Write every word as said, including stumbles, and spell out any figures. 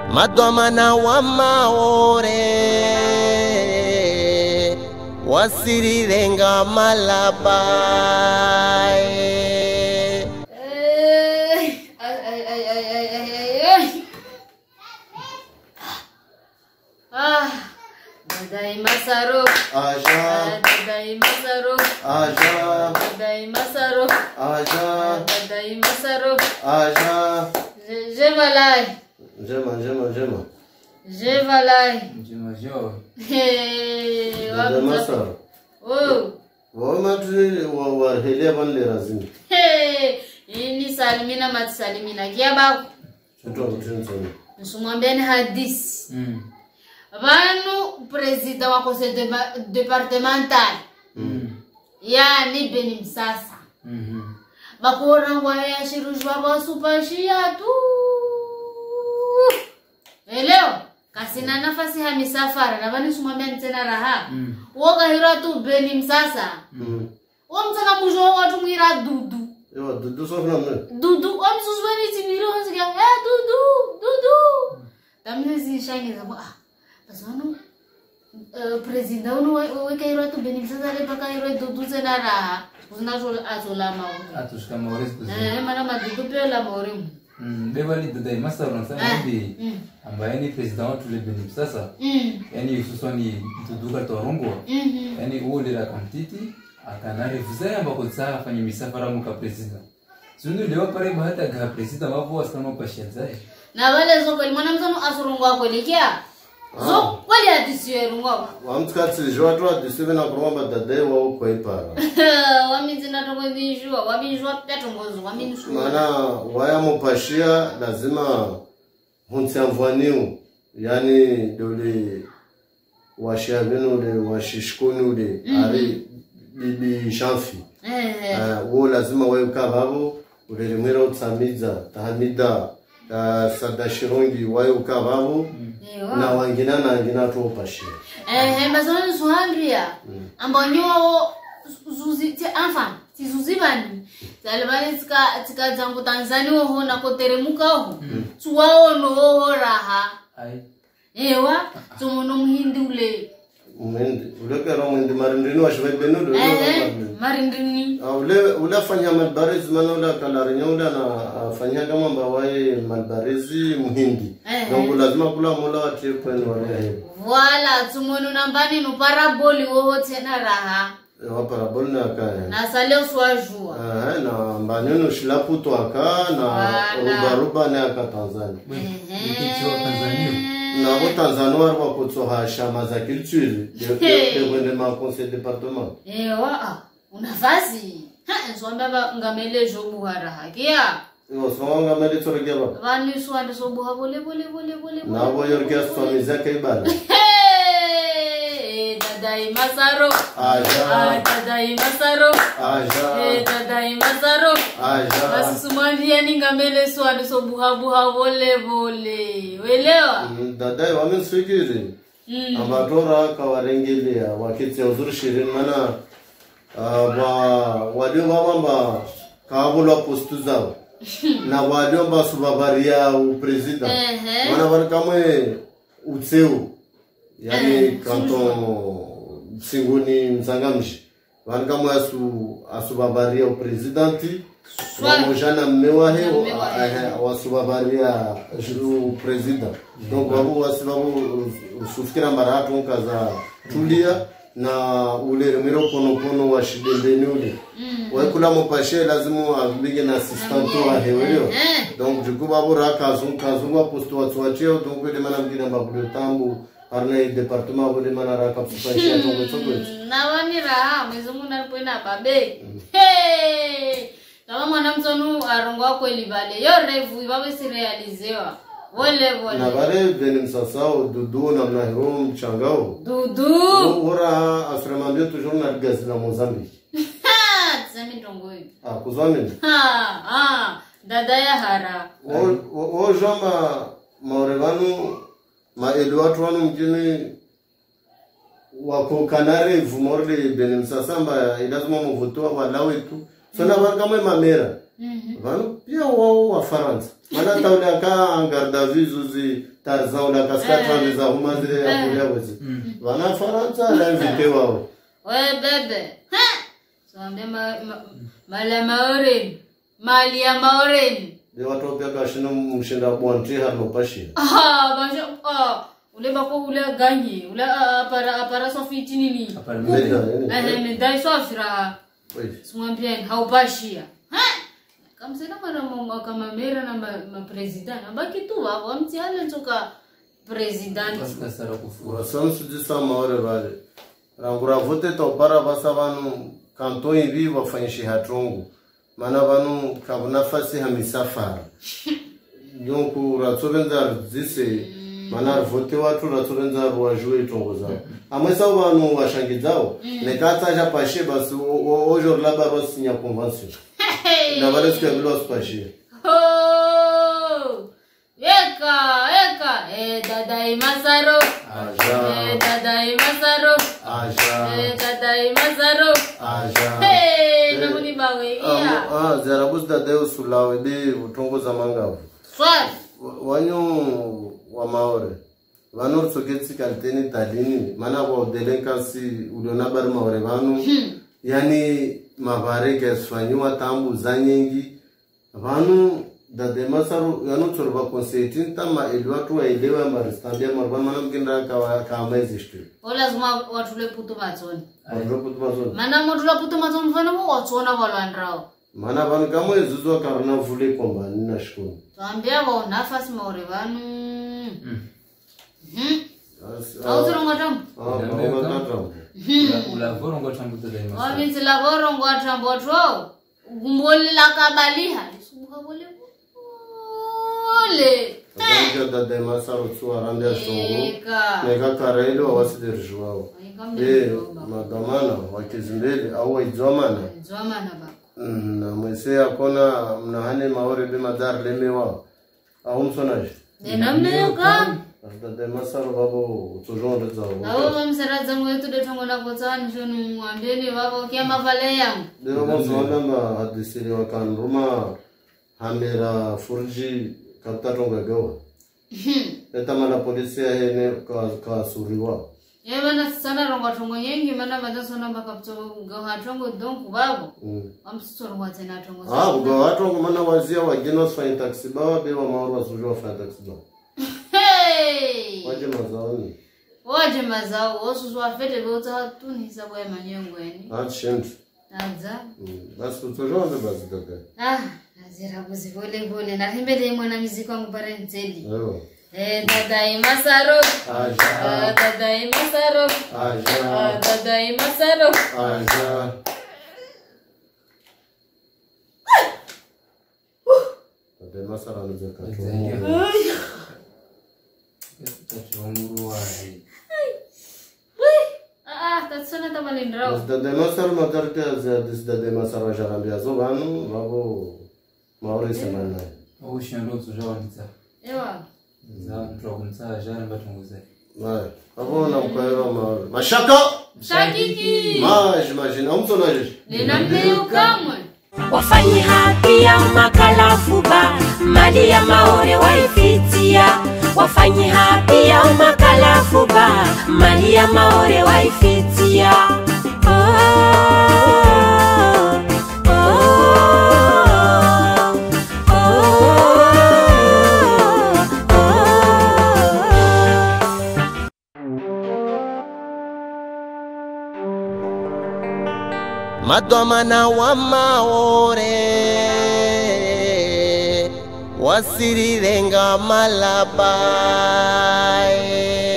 Madwamana wa maore wasirirenga malabai. Ay ay ay ay ay ay. Ah, Dadai Masaro. Aja. Dadai Masaro. Aja. Dadai Masaro. Aja. Dadai Masaro. Aja. Je valai. Jema, jema, jema. Je valai. Jema jo. Hey, Dadai Masaro. Oh. Wama tu wa wa helia banle razini. Hey, ini salimina mat salimina kiaba. Chuto mtunzo. Nsumwambiani hadisi. Mm. Vanu presida wa conseil departemental. Mm. Yani Beni Msasa. Mhm. Bakora ngwaya shirujwa basupashia tu. Eleo kasina nafasi ha misafara na vani sumwambia tena raha. Mm. Woga hira tu Beni Msasa. Mm. Omtaka mujo watu mwira dudu. Yo, dudu sofna mne. Dudu omsuzwani timiro nsikia eh dudu dudu. Tamezi shangiza ah basano uh, presida uno weka hira tu Beni Msasa le baka hira dudu tena raha. Unazo azola mawo. Atushika maores kuzi. Eh mana madudu pia la maore. Mm. Debali Dadai Masaro nasema hivi ambaye ni president wetu le Beni Msasa. Mm. Yani hususani Duduka Torongo. Mhm. Yani ule la kantiti akanare vuzaya ambako tsa afanye misafara muka president. Zundu leo pare bahata ga president wapo wasama pashianzaye. Na wale zo kweli mwana mzano asurungwa kweli kia. Zo kweli atisiwe rungwa. Wamtskatsi jwa twa disive na kuromba dadai wa kwa ipara. Wamizina tongo vinjua, wabinjua pia tongozo, wabinjua. Mana waya mupashia lazima hunti amvaniu. Yani dole washia venu ule washishkuni ule ari bibi shanfi. Eh. Wo lazima wae ukavavo ule mwira utsamidza tahamida sadashirungi wae ukavavo na wangina na wangina tu upashia. Eh, mbazano suhandria. Ambonyo zuzi ti enfin, ti zuzi bani. Talibani tika tika zangu Tanzania ho na koteremuka ho. Tuwao no ho raha. Ai. Ewa, tumuno muhindi ule. Muhindi, ule kero muhindi marindini wa shivai benu ule. Eh, marindini. Ule ule fanya malbarizi mana ule kalarinya ule na fanya kama mbawaye malbarizi muhindi. Nongo lazima kula mula wa tripu eni wale hebu. Wala, tumuno nambani no paraboli ho tena raha. Ewa paraboli na kaya. Na saleo swajua. Eh, na mbanyono shilaputo waka na rubaruba na yaka Tanzania. Nikichwa Tanzania. Na wo Tanzania wa kutsoha shama za culture de wende ma conseil département. Ewa, unafasi. Ha, nswamba ngamele jobu hara hakia. Yo songa mele tsorege ba. Vani swanda sobu ha bole bole bole bole. Na wo yorgia stomiza kai bala. Hey, Dadai Masaro. Aja. Dadai Masaro. Aja. Hey, Dadai Masaro. Aja. Basi sumania ni ngamele swanda sobu ha buha bole bole. Welewa? Dadai wamen swigiri. Ambatora kawarengelea wakiti uzuri shirin mana wa walio wamba kawabula postu zao. Na walio mba subabaria u president. Mana walikamwe utseu. Yani kanton singuni msangamshi. Walikamwe asu asubabaria u presidenti. Wamojana mmewahe wa subabaria jiru president. Donc wabu wasibabu usufikira maratu nkaza tulia na ule rumiro pono pono wa shidembeni ule. Wakula mopashe lazimu abige na asistanto wa hewelio. Donc du coup babu raka zunka zunga posto watuachio donc wele mana mgina mbabulo tambu arne departement wele mana raka pupashe tongo tongo. Na wani raha mwezumu na pwena babe. Hey! Kama mwana mzonu arongwa kweli vale. Yo revu ibawe si realizewa. Wole wole. Na vale Beni Msasa dudu na mnahiro mchangao. Dudu. Ora asremambio toujours na gazi na Mozambique. Ha, tsami ndongoi. Ah, kuzwamini. Ha, ha. Dada ya hara. O o jama maorevanu ma Eduardo wanu mjini wako Kanare vumorle Beni Msasa mba ilazima mvutoa walawe tu. Sona barkamwe mamera. vanu pia wao wa Faransa mana taula ka angarda vizuzi tarzan la kaskatran za humazire ya kulia wezi vana Faransa la invite wao we bebe ha so ambe mala maore mali ya maore de watu pia kashino mshinda bonti harno pashi ah basho ah ule bako ule ganye ule para para sofiti nini apara medida eh medai sofira swambien haupashia ha kamsena mara mama kama mera na ma president abaki tu wao mtiale ntoka president Kasara kufura. sansu disa maore vale rangura vote to para basa vanu kanto hivi wafanyishi hatungu mana vanu kabuna fasi hamisafara nyonku ratsovenza zise mana vote watu ratsovenza ruwajue tongo zao amwesa vanu washangizao nekata ja pashe basi ojo laba rosinya convention na vale siku bilo spashe oh eka eka eh dadai masaro aja eh dadai masaro aja eh dadai masaro aja hey namuni bawe iya ah zarabus da deus sulawe de utongo za mangavu swat wanyo wa maore vanor soketsi kalteni talini mana wa delinquency uliona bar maore vanu yani mavare kesfanywa tambu zanyengi vanu da demasaru yanu tsorba conseitin tama elwatu wa elewa maristambia marba mana mkinda ka kama existe ola zuma watule putu matsoni watu kutumazo mana modula putu matsoni fana mo watsona valandrao mana vanu kama ezuzwa karna vule komba nina shikoni tambia bo nafasi maore vanu mhm auzirongo tam ah mama tatam Ula vorongo tambuto da imasa. wamitsi la vorongo atambotro gumboli la kabaliha lisubuka bole ole Kanja da demasaru tsuwa rambia songo eka nega karelo wasidirjwao eh magamana wakizimbele au waizomana zwamana ba na mwese akona mnahane maore be madar lemewa au msonaje nenamne yoka da demasaru babo toujours zao abo bamsaraza mwetu de tongo na kotsani shonu mwambeni babo kiama vale yangu dero mzona ma hadisiri wakan ruma hamera furji kapta tonga gawa eta mana polisi ya ene ka ka suriwa ye bana sana rongo tongo yengi mana bada sona bakapto gawa tongo donku babo amsoro watena tongo ah uga watu mana wazia wageno fa taxi bawa be wa maoro wasujwa fa taxi bawa hey waje mazaoni waje mazao osuzwa fete bota tuni sabwe manyengo yani ah shend naza basi toujours de base de ah azira buzi vole vole na hembele mwana muziki wangu parenteli eyo eh dadai masaro aja dadai masaro aja dadai masaro aja de masara no zakato Tachonguru ai. ah tatsona tamalindro da de masara matarte za dis da de masara jarambia zo vanu babo maore semana Au shando tujawanza. ewa Za mtrogunza jana batunguze. vai babo na mkaero maore mashaka shakiki maj imagine umsonaje nenamne yokamwe Wafanyi haki ya makalafuba mali ya maore waifitia wafanyi haki ya makalafuba mali ya maore waifitia oh, oh, oh, oh, oh. Madomana wa maore wasirirenga malabae